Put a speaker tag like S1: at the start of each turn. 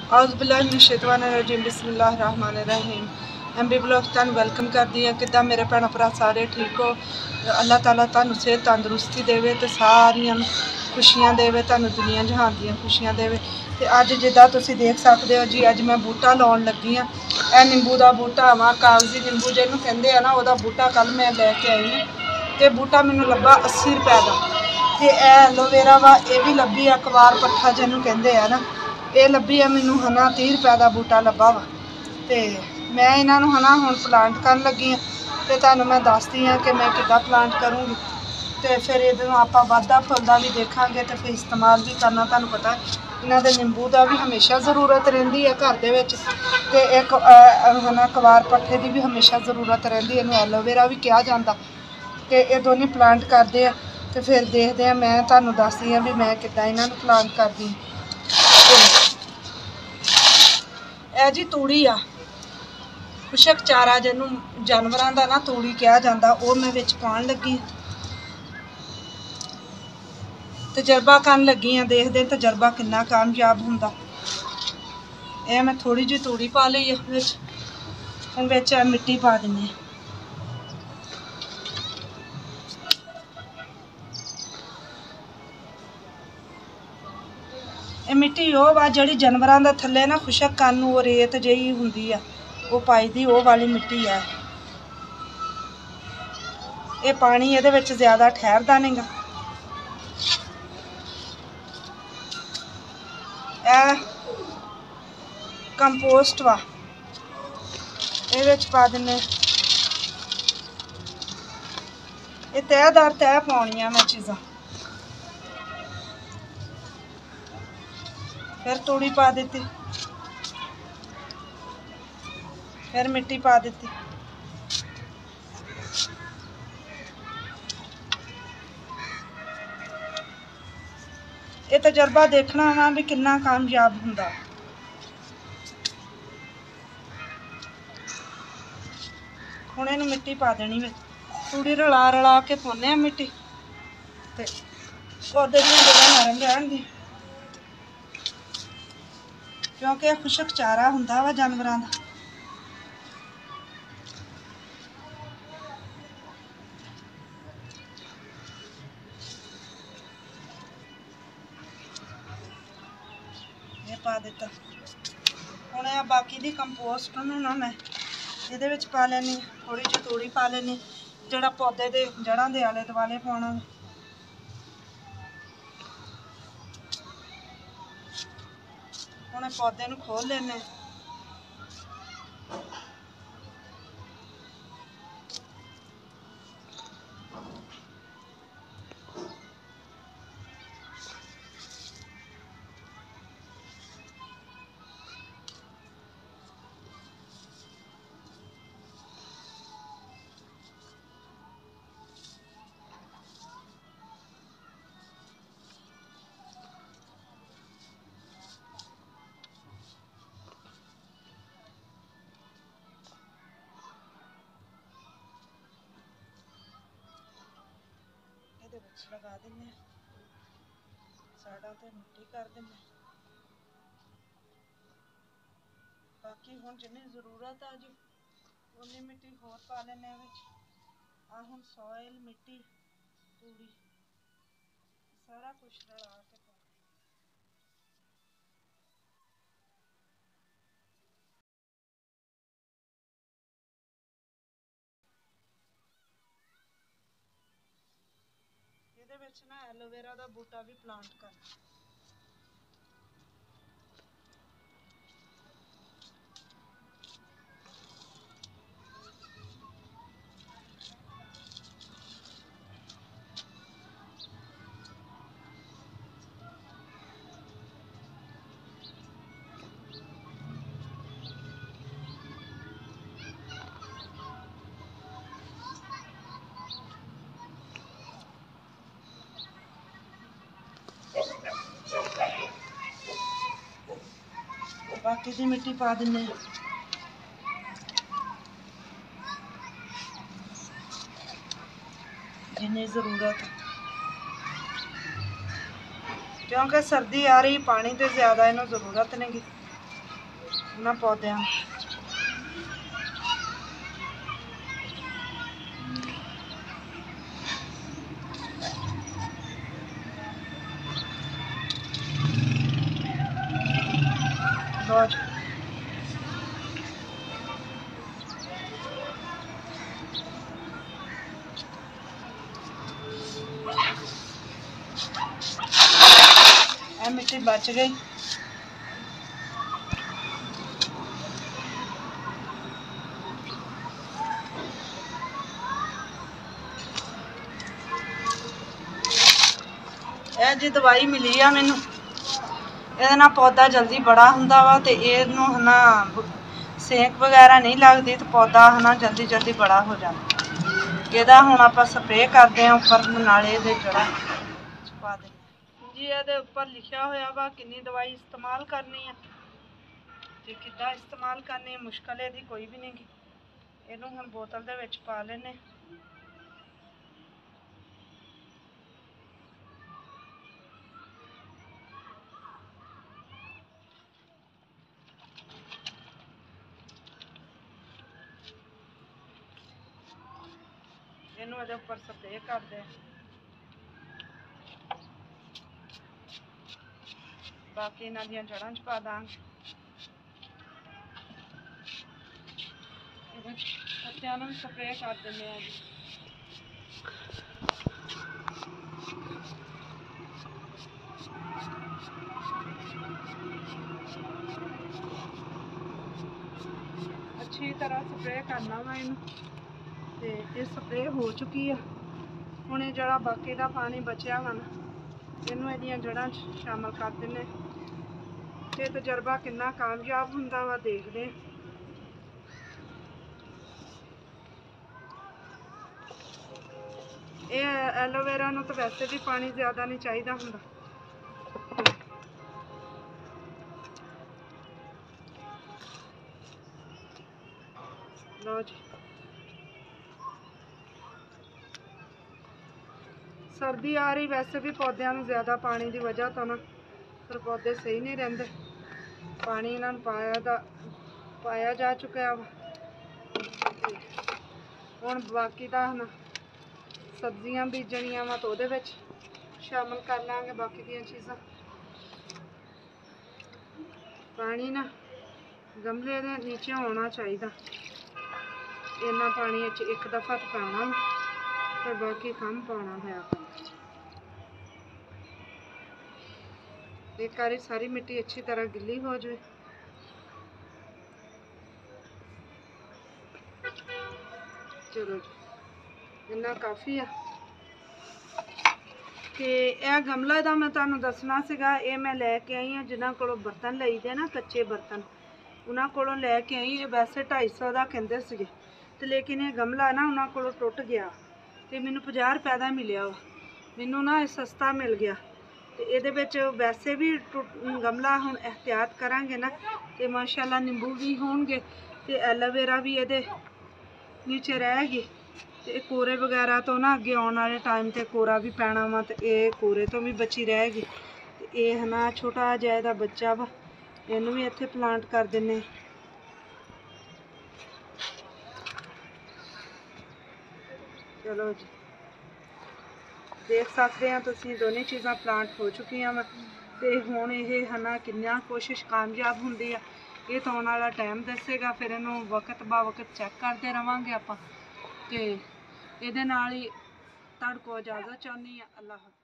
S1: औज़ुबिल्लाहिमिनश्शैतानिर्रजीम बिस्मिल्लाहिर्रहमानिर्रहीम। MB blog तुहानू welcome करदी हां। किद्दां मेरे भैन भरा सारे ठीक हो? अल्लाह ताला तुहानू सेहत तंदुरुस्ती देवे ते सारियां खुशियां देवे, तुहानू दुनिया जहान दियां खुशियां देवे। ते अज जिद्दां तुसीं देख सकदे हो जी, अज मैं बूटा लाउण लगी हां। यह निंबू का बूटा वा, कागजी निंबू जिहनूं कहंदे आ ना, उहदा बूटा कल मैं लैके आई हां ते बूटा मैनूं लब्भा 80 रुपए का। ते एलोवेरा वा, यह भी लब्भी आ कवार पट्ठा जिहनूं कहंदे आ ना, ये लब्भी है मैनू है ना 30 रुपए का बूटा लब्भा वा। तो मैं इन्हों है ना हुण प्लांट कर लगी हाँ। तो तुहानू मैं दसदी हाँ कि मैं किद्दां प्लांट करूँगी। तो फिर इहदे आपां वाधा फुलदा भी देखांगे तो फिर इस्तेमाल भी करना। तुहानू पता इन्हां दे निंबू का भी हमेशा जरूरत रहिंदी है घर दे विच, ते एक है ना कवार पट्ठे की भी हमेशा जरूरत रहिंदी है, इहनूं एलोवेरा भी कहा जाता। तो ये दोनों प्लांट करते हैं तो फिर देखते हैं, मैं तुहानू दसदी हाँ भी मैं किद्दां इन्हां नूं प्लांट करदी। यह जी तूड़ी आ, खुशक चारा जिन्हों जानवरों का ना तूड़ी कहा जाता, वो मैं विच पाउण लगी। तजर्बा करन लगी हाँ, देखते तजर्बा कितना कामयाब हुंदा। यह मैं थोड़ी जी तूड़ी पा ली है विच, हुण विच मिट्टी पा दिन्नी। ये मिट्टी वो वा जिहड़ी जानवरों के थल्ले ना खुशक करन वो रेत जही हुंदी आ, वो पाई दी, वो वाली मिट्टी है। ये पानी ये विच ज़्यादा ठहरदा नहीं गा। कंपोस्ट वा, ये विच पा दिन्ने। ये तहदार तह पाउणियां मैं चीज़ां। फिर तूड़ी पा दी, फिर मिट्टी पा दी। ये तजर्बा देखना वा भी कितना कामयाब हुंदा। हुण इहनूं मिट्टी पा देनी विच, तूड़ी रला रला के पाउने मिट्टी, ते पौधे दी जगह नरम रहन दी, क्योंकि यह खुशक चारा हुंदा वा जानवरों का। ये पा दिता। हुण यह बाकी दी कंपोस्ट नूं ना मैं इहदे विच पा लैनी, थोड़ी जी तूड़ी पा लैनी, जिहड़ा पौधे दे जड़ां दे आले दुआले पाउणा। हुण पौधे नूं खोल लैने। लगा दें, साइडों ते मिट्टी कर दें। बाकी हुण जिन्नी जरूरत आ जी उन्नी मिट्टी होर पा लेने विच। आ हुण सॉइल मिट्टी तूड़ी सारा कुछ रला के पा। इहदे विच ना एलोवेरा का बूटा भी प्लांट करना। बाकी दी मिट्टी पा दिन्ने, जिन्नी जरूरत, क्योंकि सर्दी आ रही, पानी तो ज़्यादा इन्हों जरूरत नहीं गी। ਇਹਨਾਂ ਪੌਦਿਆਂ ਨੂੰ। ਬਹੁਤ ਇਹ ਮਿੱਟੀ ਬਚ ਗਈ। ਇਹ ਜੀ ਦਵਾਈ ਮਿਲੀ ਆ ਮੈਨੂੰ, ਇਹਦੇ ਨਾਲ ਪੌਦਾ ਜਲਦੀ ਬੜਾ ਹੁੰਦਾ ਵਾ ਤੇ ਇਹਨੂੰ ਹਨਾ ਸੇਕ ਵਗੈਰਾ ਨਹੀਂ ਲੱਗਦੀ ਤੇ ਪੌਦਾ ਹਨਾ ਜਲਦੀ ਬੜਾ ਹੋ ਜਾਂਦਾ। ਇਹਦਾ ਹੁਣ ਆਪਾਂ ਸਪਰੇਅ ਕਰਦੇ ਹਾਂ ਉੱਪਰ ਨਾਲੇ ਦੇ ਜੜ੍ਹਾਂ ਪਾ ਦੇ ਜੀ। ਇਹਦੇ ਉੱਪਰ ਲਿਖਿਆ ਹੋਇਆ ਵਾ ਕਿੰਨੀ ਦਵਾਈ ਇਸਤੇਮਾਲ ਕਰਨੀ ਹੈ ਤੇ ਕਿੱਦਾਂ ਇਸਤੇਮਾਲ ਕਰਨੀ ਹੈ। ਮੁਸ਼ਕਲ ਇਹਦੀ ਕੋਈ ਵੀ ਨਹੀਂ ਗੀ। ਇਹਨੂੰ ਹੁਣ ਬੋਤਲ ਦੇ ਵਿੱਚ ਪਾ ਲੈਣੇ। ਇਹਨੂੰ ਇਹਦੇ ਉੱਪਰ ਸਪਰੇਅ ਕਰਦੇ, ਬਾਕੀ ਇਹਨਾਂ ਦੀਆਂ ਜੜ੍ਹਾਂ 'ਚ ਪਾ ਦਾਂਗੇ। ਇਹਦੇ ਪੱਤਿਆਂ ਨੂੰ ਸਪਰੇਅ ਕਰ ਦਿੰਦੇ ਆ ਜੀ। ਅੱਛੀ ਤਰ੍ਹਾਂ ਸਪਰੇਅ ਕਰਨਾ ਵਾ ਇਹਨੂੰ ਤੇ ਇਹ ਸਪਰੇਅ ਹੋ ਚੁੱਕੀ ਆ। ਹੁਣ ਇਹ ਜਿਹੜਾ ਬਾਕੀ ਦਾ ਪਾਣੀ ਬਚਿਆ ਵਾ ਨਾ ਇਹਨੂੰ ਇਹਦੀਆਂ ਜੜ੍ਹਾਂ 'ਚ ਸ਼ਾਮਲ ਕਰ ਦਿੰਦੇ। ਇਹ ਤਜਰਬਾ ਕਿੰਨਾ ਕਾਮਯਾਬ ਹੁੰਦਾ ਵਾ ਦੇਖਦੇ। ਇਹ ਐਲੋਵੇਰਾ ਨੂੰ ਤਾਂ ਵੈਸੇ ਵੀ ਪਾਣੀ ਜ਼ਿਆਦਾ ਨਹੀਂ ਚਾਹੀਦਾ ਹੁੰਦਾ। ਲਓ ਜੀ, ਸਰਦੀ ਆ ਰਹੀ, ਵੈਸੇ ਵੀ ਪੌਦਿਆਂ ਨੂੰ ਜ਼ਿਆਦਾ ਪਾਣੀ ਦੀ ਵਜ੍ਹਾ ਤੋਂ ਨਾ ਫਿਰ ਪੌਦੇ ਸਹੀ ਨਹੀਂ ਰਹਿੰਦੇ। ਪਾਣੀ ਇਹਨਾਂ ਨੂੰ ਪਾਇਆ ਜਾ ਚੁੱਕਿਆ ਵਾ। ਹੁਣ ਬਾਕੀ ਤਾਂ ਹੁਣ ਸਬਜ਼ੀਆਂ ਬੀਜਣੀਆਂ ਵਾ ਤਾਂ ਉਹਦੇ ਵਿੱਚ ਸ਼ਾਮਲ ਕਰ ਲਾਂਗੇ ਬਾਕੀ ਦੀਆਂ ਚੀਜ਼ਾਂ। ਪਾਣੀ ਨਾ ਗਮਲੇ ਦੇ ਨੀਚੇ ਹੋਣਾ ਚਾਹੀਦਾ। ਇੰਨਾ ਪਾਣੀ ਵਿੱਚ ਇੱਕ ਦਫਾ ਤਾਂ ਪਾਉਣਾ ਤੇ ਬਾਕੀ ਕੰਮ ਪਾਉਣਾ ਹੋਇਆ। ਇੱਕ ਵਾਰੀ ਸਾਰੀ ਮਿੱਟੀ ਅੱਛੀ ਤਰ੍ਹਾਂ ਗਿੱਲੀ ਹੋ ਜਾਵੇ। ਚਲੋ ਜੀ, ਇੰਨਾ ਕਾਫੀ ਆ। ਤੇ ਇਹ ਗਮਲਾ ਦਾ ਮੈਂ ਤੁਹਾਨੂੰ ਦੱਸਣਾ ਸੀਗਾ, ਇਹ ਮੈਂ ਲੈ ਕੇ ਆਈ ਹਾਂ ਜਿਨ੍ਹਾਂ ਕੋਲੋਂ ਬਰਤਨ ਲਈਦੇ ਨਾ, ਕੱਚੇ ਬਰਤਨ, ਉਹਨਾਂ ਕੋਲੋਂ ਲੈ ਕੇ ਆਈ। ਇਹ ਵੈਸੇ 250 ਦਾ ਕਹਿੰਦੇ ਸੀਗੇ ਤੇ ਲੇਕਿਨ ਇਹ ਗਮਲਾ ਨਾ ਉਹਨਾਂ ਕੋਲੋਂ ਟੁੱਟ ਗਿਆ ਤੇ ਮੈਨੂੰ 50 ਰੁਪਏ ਦਾ ਮਿਲਿਆ ਵਾ। ਮੈਨੂੰ ਨਾ ਇਹ ਸਸਤਾ ਮਿਲ ਗਿਆ ਤੇ ਇਹਦੇ ਵਿੱਚ ਵੈਸੇ ਵੀ ਗਮਲਾ ਹੁਣ ਇਹਤਿਆਤ ਕਰਾਂਗੇ ਨਾ ਤੇ ਮਾਸ਼ਾਅੱਲਾ ਨਿੰਬੂ ਵੀ ਹੋਣਗੇ ਤੇ ਐਲੋਵੇਰਾ ਵੀ ਇਹਦੇ ਨੀਚੇ ਰਹੇਗੀ ਤੇ ਕੋਰੇ ਵਗੈਰਾ ਤੋਂ ਨਾ ਅੱਗੇ ਆਉਣ ਵਾਲੇ ਟਾਈਮ ਤੇ ਕੋਰਾ ਵੀ ਪੈਣਾ ਵਾ ਤੇ ਇਹ ਕੋਰੇ ਤੋਂ ਵੀ ਬਚੀ ਰਹੇਗੀ। ਤੇ ਇਹ ਹਨਾ ਛੋਟਾ ਜਿਹਾ ਇਹਦਾ ਬੱਚਾ ਵਾ, ਇਹਨੂੰ ਵੀ ਇੱਥੇ ਪਲਾਂਟ ਕਰ ਦਿੰਨੇ। ਚਲੋ ਜੀ, ਦੇਖ ਸਕਦੇ ਆ ਤੁਸੀਂ ਦੋਨੇ ਚੀਜ਼ਾਂ ਪਲਾਂਟ ਹੋ ਚੁੱਕੀਆਂ ਵਾ ਤੇ ਹੁਣ ਇਹ ਹਨਾ ਕਿੰਨਾ ਕੋਸ਼ਿਸ਼ ਕਾਮਯਾਬ ਹੁੰਦੀ ਆ ਇਹ ਤਾਂ ਆਉਣ ਵਾਲਾ ਟਾਈਮ ਦੱਸੇਗਾ। ਫਿਰ ਇਹਨੂੰ ਵਕਤ ਬਾ ਵਕਤ ਚੈੱਕ ਕਰਦੇ ਰਵਾਂਗੇ ਆਪਾਂ ਤੇ ਇਹਦੇ ਨਾਲ ਹੀ ਤੁਹਾਡੇ ਕੋਲ ਇਜਾਜ਼ਤ ਚਾਹੁੰਦੀ ਆ। ਅੱਲਾਹ ਹਾਫਿਜ਼।